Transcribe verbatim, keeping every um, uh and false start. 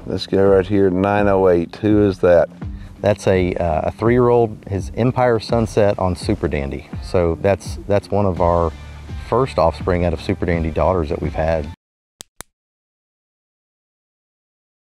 Let's go right here, nine oh eight. Who is that? That's a, uh, a three-year-old, his Empire Sunset on Super Dandy. So that's, that's one of our first offspring out of Super Dandy daughters that we've had.